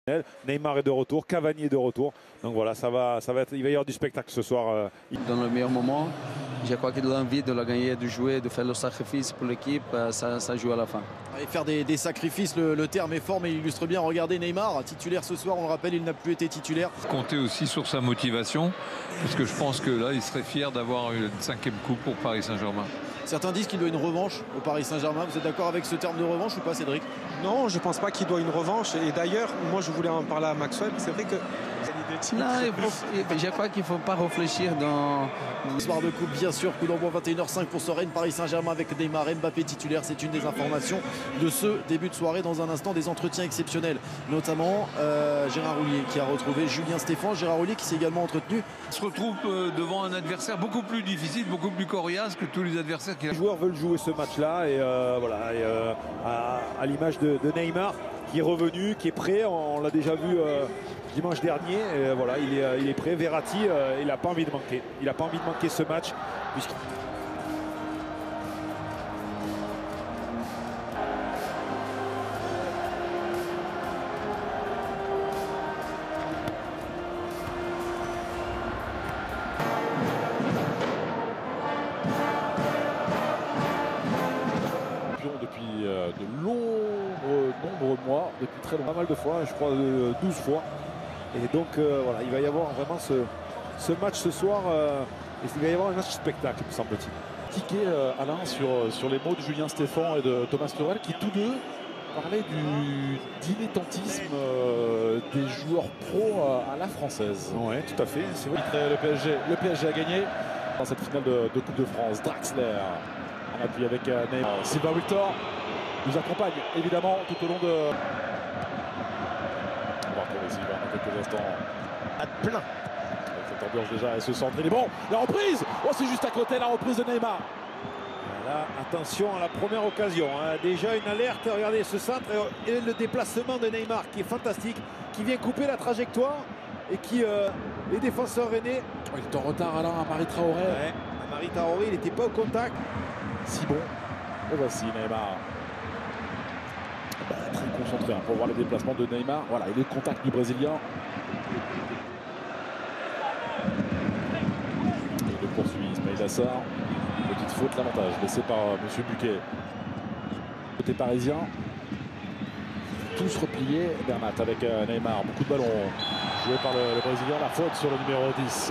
Neymar est de retour, Cavani est de retour. Donc voilà, il va y avoir du spectacle ce soir. Dans le meilleur moment, je crois que l'envie de la gagner, de jouer, de faire le sacrifice pour l'équipe, ça joue à la fin. Et faire des sacrifices, le terme est fort, mais il illustre bien. Regardez Neymar, titulaire ce soir, on le rappelle, il n'a plus été titulaire. Compter aussi sur sa motivation, parce que je pense que là, il serait fier d'avoir une 5e coupe pour Paris Saint-Germain. Certains disent qu'il doit une revanche au Paris Saint-Germain. Vous êtes d'accord avec ce terme de revanche ou pas, Cédric? Non, je ne pense pas qu'il doit une revanche. Et d'ailleurs, moi, je voulais en parler à Maxwell. C'est vrai que... Non, je crois qu'il ne faut pas réfléchir dans... Soir de coupe, bien sûr, coup d'envoi 21h05 pour ce Rennes Paris Saint-Germain avec Neymar, Mbappé titulaire. C'est une des informations de ce début de soirée. Dans un instant, des entretiens exceptionnels, notamment Gérard Houllier qui a retrouvé Julien Stéphan. Gérard Houllier qui s'est également entretenu. Il se retrouve devant un adversaire beaucoup plus difficile, beaucoup plus coriace que tous les adversaires qu'il a. Les joueurs veulent jouer ce match-là et voilà, à l'image de Neymar qui est revenu, qui est prêt. On l'a déjà vu dimanche dernier. Et voilà, il est prêt. Verratti, il n'a pas envie de manquer. Il n'a pas envie de manquer ce match. Depuis de nombreux mois, depuis très longtemps, pas mal de fois, je crois 12 fois. Et donc voilà, il va y avoir vraiment ce match ce soir, et il va y avoir un match spectacle, me semble-t-il. Tiquet, Alain, sur les mots de Julien Stéphan et de Thomas Tuchel, qui tous deux parlaient du dilettantisme des joueurs pros à la française. Oui, tout à fait. C'est vrai que le PSG a gagné dans cette finale de Coupe de France. Draxler en appui avec Neymar. Sylvain Victor nous accompagne évidemment tout au long de... On va retrouver Sylvain dans quelques instants. À plein. Avec cette ambiance déjà et ce centre, il est bon. La reprise, oh, c'est juste à côté, la reprise de Neymar. Là, attention à la première occasion. Hein. Déjà une alerte, regardez ce centre et le déplacement de Neymar qui est fantastique, qui vient couper la trajectoire et qui, les défenseurs rennais... Oh, il est en retard Alain, Amari Traoré. Ouais, Amari Traoré, il n'était pas au contact. Si bon. Et voici Neymar. Très concentré pour voir le déplacement de Neymar. Voilà, et le contact du Brésilien. Et il le poursuit Ismaïla Assar. Petite faute, l'avantage laissé par M. Buquet. Côté parisien. Tous repliés. Bernat avec Neymar. Beaucoup de ballons joués par le Brésilien. La faute sur le numéro 10.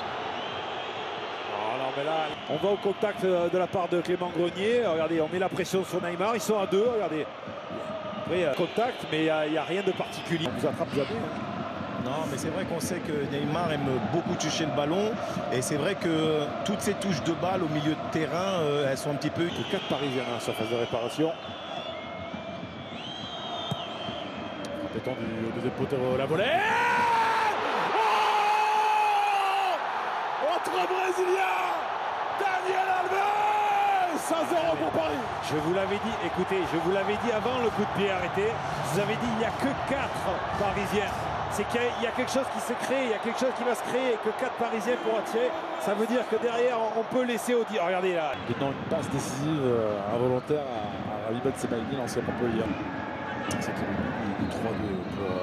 Mais là, on va au contact de la part de Clément Grenier. Regardez, on met la pression sur Neymar. Ils sont à deux. Regardez. Après, contact, mais il n'y a rien de particulier. On vous attrape jamais. Hein. Non, mais c'est vrai qu'on sait que Neymar aime beaucoup toucher le ballon. Et c'est vrai que toutes ces touches de balle au milieu de terrain, elles sont un petit peu... 4 Parisiens à sa phase de réparation. Étant du deuxième poteau, la volée. Oh, autre Brésilien, Daniel Alves, 1-0 pour Paris. Je vous l'avais dit, écoutez, je vous l'avais dit avant le coup de pied arrêté. Je vous avais dit, il n'y a que 4 Parisiens. C'est qu'il y a quelque chose qui s'est créé, il y a quelque chose qui va se créer et que 4 Parisiens pourront tirer. Ça veut dire que derrière, on peut laisser au dire. Regardez là. Donnant une passe décisive involontaire à Ravi Ben Sebaini, l'ancien Montpellier. C'est le 3-2 pour...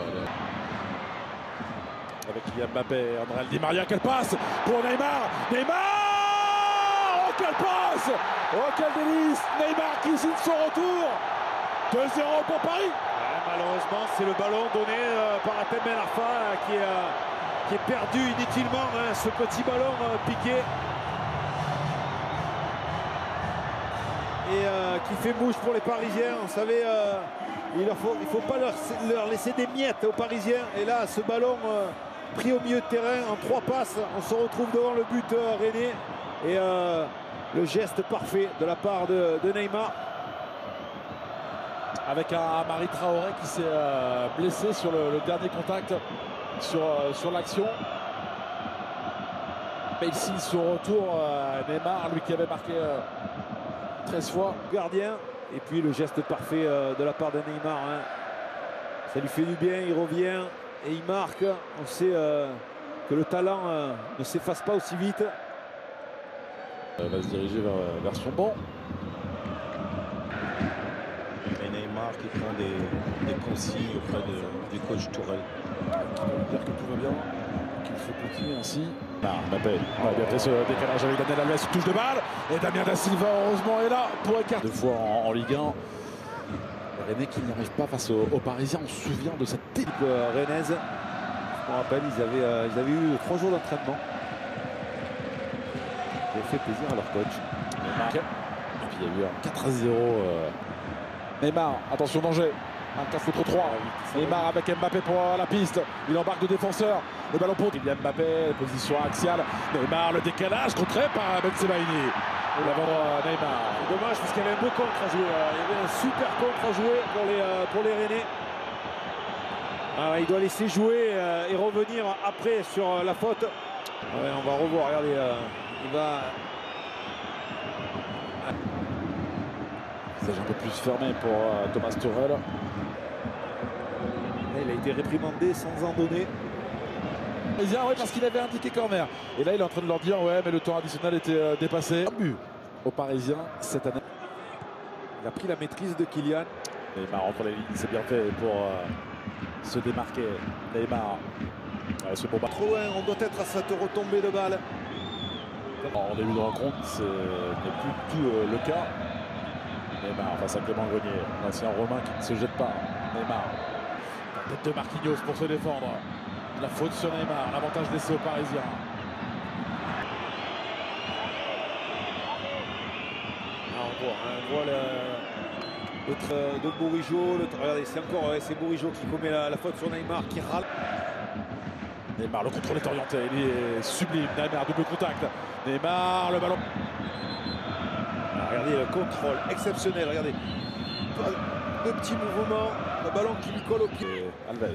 avec Kylian Mbappé, André Di Maria, quelle passe pour Neymar. Neymar, oh quelle passe, oh quel délice. Neymar qui signe son retour. 2-0 pour Paris. Ouais, malheureusement, c'est le ballon donné par Atem Ben Arfa qui est perdu inutilement. Hein, ce petit ballon piqué. Et qui fait mouche pour les Parisiens. Vous savez, il ne faut pas leur laisser des miettes aux Parisiens. Et là, ce ballon pris au milieu de terrain en 3 passes, on se retrouve devant le but rennais. Et le geste parfait de la part de Neymar. Avec un Amari Traoré qui s'est blessé sur le dernier contact sur l'action. Mais il signe son retour, Neymar, lui qui avait marqué 13 fois. Gardien. Et puis le geste parfait de la part de Neymar. Hein. Ça lui fait du bien, il revient et il marque. On sait que le talent ne s'efface pas aussi vite. Il va se diriger vers son banc. Et Neymar qui prend des des consignes auprès du coach Tourelle. Qui veut dire que tout va bien, qu'il faut continuer ainsi. Mbappé, bien fait ce décalage avec Daniel Alves, touche de balle. Et Damien Da Silva, heureusement, est là pour écarter. 2 fois en Ligue 1. Rennes qui n'y arrive pas face aux Parisiens. On se souvient de cette équipe rennaise. Je me rappelle, ils avaient eu 3 jours d'entraînement. Ils ont fait plaisir à leur coach. Et puis il y a eu un 4-0. Neymar, attention danger. Un 4 contre 3. Neymar avec Mbappé pour la piste. Il embarque de défenseur. Le ballon pour Mbappé, position axiale. Neymar, le décalage contré par Benzemaini. Et l'avant Neymar. Dommage parce qu'il y avait un beau contre à jouer. Il y avait un super contre à jouer pour les Rennais. Il doit laisser jouer et revenir après sur la faute. On va revoir, regardez. Il va. Visage un peu plus fermé pour Thomas Tuchel. Il a été réprimandé sans en donner. Oui, parce qu'il avait indiqué corner. Et là, il est en train de leur dire ouais, mais le temps additionnel était dépassé. Un but aux Parisiens cette année. Il a pris la maîtrise de Kylian. Neymar entre les lignes, c'est bien fait pour se démarquer. Neymar, ce combat. Trop loin, on doit être à cette retombée de balle. En début de rencontre, ce n'est plus tout le cas. Neymar face à Clément Grenier, l'ancien Romain qui ne se jette pas. Neymar, la tête de Marquinhos pour se défendre. La faute sur Neymar, l'avantage laissé aux Parisiens. On voit de Bourigeaud. Regardez, c'est encore Bourigeaud qui commet la faute sur Neymar, qui râle. Neymar, le contrôle est orienté, il est sublime. Neymar, double contact. Neymar, le ballon. Regardez le contrôle exceptionnel. Regardez, le petit mouvement, le ballon qui lui colle au pied. Alves.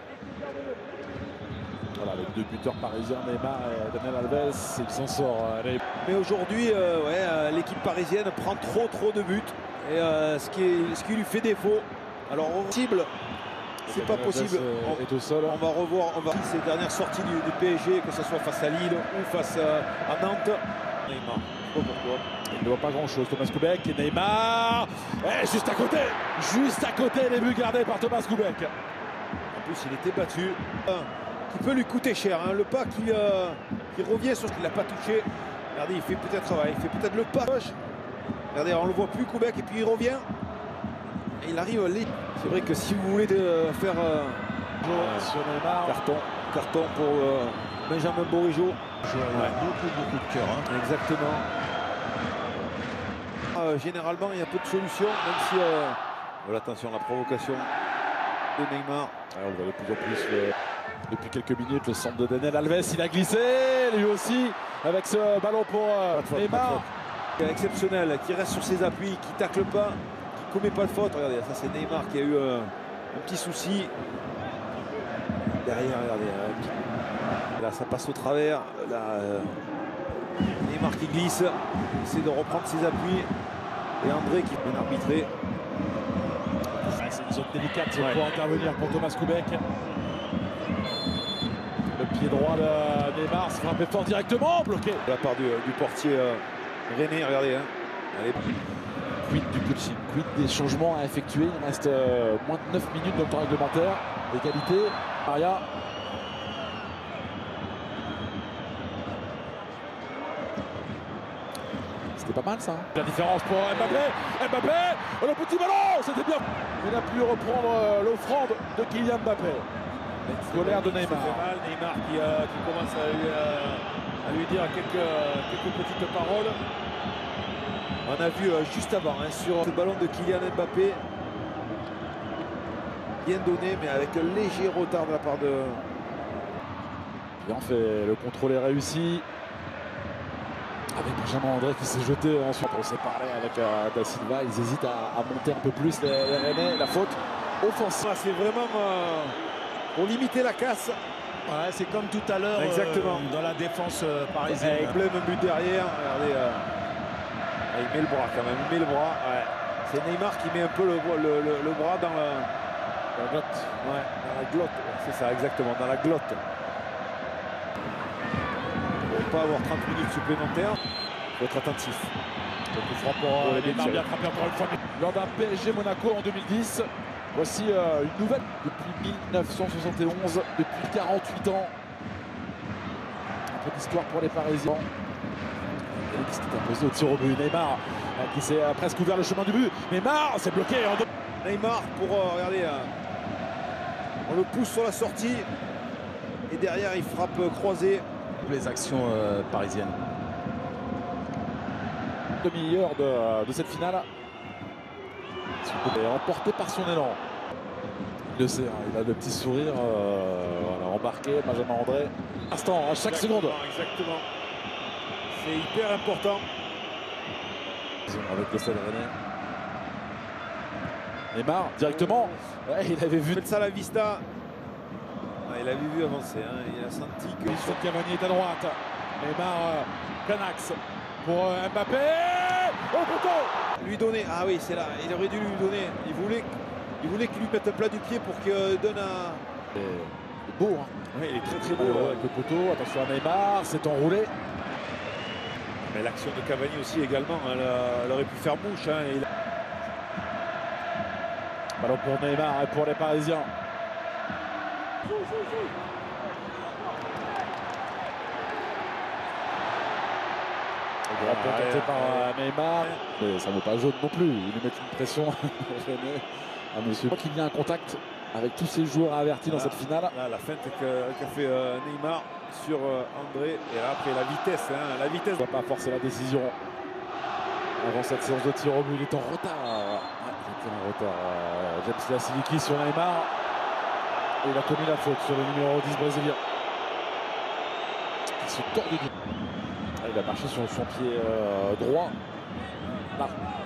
Voilà, les 2 buteurs parisiens, Neymar et Daniel Alves, il s'en sort. Mais aujourd'hui, l'équipe parisienne prend trop de buts. Et ce qui lui fait défaut. Alors, cible, c'est pas possible. Est au sol. On va revoir ces dernières sorties du PSG, que ce soit face à Lille ou face à Nantes. Neymar, je sais pas pourquoi. Il ne voit pas grand-chose. Thomas Koubek et Neymar. Et juste à côté, les buts gardés par Thomas Koubek. En plus, il était battu. Qui peut lui coûter cher. Le pas qui revient sur ce qu'il n'a pas touché. Regardez, il fait peut-être le pas. Regardez, on ne le voit plus, Koubek, et puis il revient. Et il arrive. C'est vrai que si vous voulez faire sur Neymar, carton pour Benjamin Bourigeaud. Beaucoup de cœur. Exactement. Généralement, il y a peu de solutions, même si. Voilà, attention, la provocation de Neymar. On le voit de plus en plus depuis quelques minutes. Le centre de Daniel Alves, il a glissé lui aussi avec ce ballon pour Neymar. Exceptionnel, qui reste sur ses appuis, qui tacle pas, qui commet pas de faute. Regardez, ça c'est Neymar qui a eu un petit souci. Derrière, regardez. Là, ça passe au travers. Là, Neymar qui glisse, essaie de reprendre ses appuis. Et André qui vient arbitrer. C'est une zone délicate pour intervenir pour Thomas Koubek. Le pied droit de Neymar se frappé fort directement, bloqué. De la part du portier René, regardez. Allez. Quid du coaching, quid des changements à effectuer. Il reste moins de 9 minutes dans le temps réglementaire. Égalité, Maria. C'était pas mal ça. La différence pour Mbappé, le petit ballon, c'était bien. Il a pu reprendre l'offrande de Kylian Mbappé. Colère de Neymar. Neymar qui commence à lui dire quelques petites paroles. On a vu juste avant sur le ballon de Kylian Mbappé. Bien donné, mais avec un léger retard de la part de. Bien fait, le contrôle est réussi. Avec Benjamin André qui s'est jeté ensuite. On s'est parlé avec Da Silva. Ils hésitent à monter un peu plus les Rennais. La faute offensive. C'est vraiment pour limiter la casse. Ouais, c'est comme tout à l'heure dans la défense parisienne. Avec plein de but derrière. Regardez, il met le bras quand même. Il met le bras. Ouais. C'est Neymar qui met un peu le bras dans la glotte. Ouais, dans la glotte. C'est ça, exactement, dans la glotte. Pour ne pas avoir 30 minutes supplémentaires, il faut être attentif. Le coup franc pour Neymar, bien attrapé encore une fois. Lors d'un PSG Monaco en 2010. Voici une nouvelle depuis 1971, depuis 48 ans. Un peu d'histoire pour les Parisiens. Félix qui est imposé au tir au but. Neymar qui s'est presque ouvert le chemin du but. Neymar, c'est bloqué. Neymar pour, regardez, on le pousse sur la sortie. Et derrière, il frappe croisé. Les actions parisiennes. Demi-heure de cette finale. Il est emporté par son élan. Il le sait, hein, il a le petit sourire voilà, embarqué, Benjamin André. Instant, à chaque seconde. Exactement. C'est hyper important. Avec le Stade Rennais. Neymar, directement. Ouais, il avait vu Ça la vista. Ah, il avait vu avancer. Hein. Il a senti que. Cavani est à droite. Neymar, plein axe pour Mbappé. Au poteau. Lui donner. Ah oui, c'est là. Il aurait dû lui donner. Il voulait qu'il lui mette un plat du pied pour qu'il donne un. C'est beau, hein. Oui, il est très très beau. Avec le poteau. Attention à Neymar, c'est enroulé. Mais l'action de Cavani aussi également, elle aurait pu faire mouche. Hein, et Ballon pour Neymar et pour les Parisiens. Tenté par Neymar. Mais ça ne vaut pas jaune non plus. Ils lui mettent une pression à monsieur. Je crois qu'il y a un contact avec tous ces joueurs avertis dans cette finale. Là, la feinte qu'a fait Neymar sur André. Et là, après la vitesse. Hein, la vitesse. Il ne doit pas forcer la décision avant cette séance de tir au but. Il est en retard. Ouais, il était en retard. James Lasiliki sur Neymar. Et il a commis la faute sur le numéro 10 brésilien. Il se tord du dos. Il a marché sur son pied droit. Là.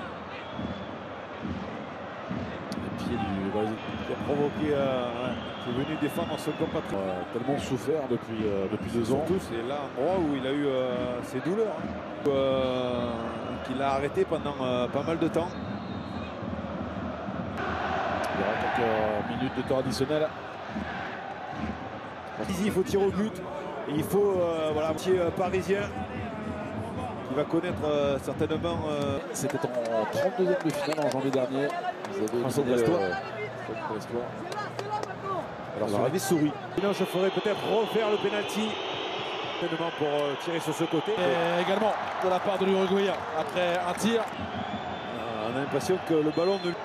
Le pied du Brésil. Qui a provoqué, qui est venu défendre son compatriote. Tellement souffert depuis 2 ans. Surtout, c'est là un endroit où il a eu ses douleurs. Hein. Qu'il a arrêté pendant pas mal de temps. Il y aura quelques minutes de temps additionnel. Il faut tirer au but. Et il faut voilà, un petit parisien qui va connaître certainement. C'était en 32e de finale en janvier dernier. Vous avez Brestois. Alors sur la souris. Sinon, je ferais peut-être refaire le penalty pour tirer sur ce côté. Et également de la part de l'Uruguay après un tir. On a l'impression que le ballon ne.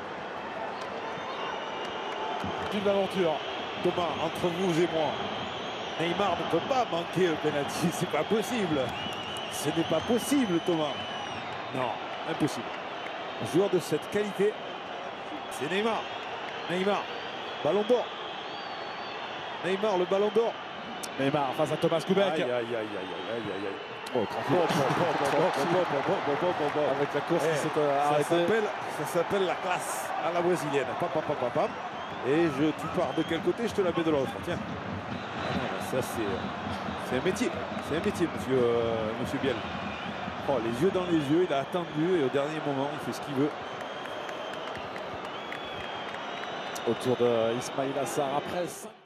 D'une aventure. Thomas, entre vous et moi, Neymar ne peut pas manquer le penalty. C'est pas possible. Ce n'est pas possible, Thomas. Non, impossible. Un joueur de cette qualité, c'est Neymar. Neymar, ballon d'or. Neymar, le ballon d'or. Neymar face à Thomas Koubek. Aïe, aïe, aïe, aïe, aïe, aïe, aïe. Oh, avec la course qui s'est arrêtée. Ça s'appelle la classe à la brésilienne. Pam, pam, pam, pam, pam. Et tu pars de quel côté, je te la mets de l'autre. Tiens. Ah non, ça c'est un métier. C'est un métier, monsieur Biel. Oh, les yeux dans les yeux, il a attendu et au dernier moment, il fait ce qu'il veut. Autour de Ismaïla Sarr après 5.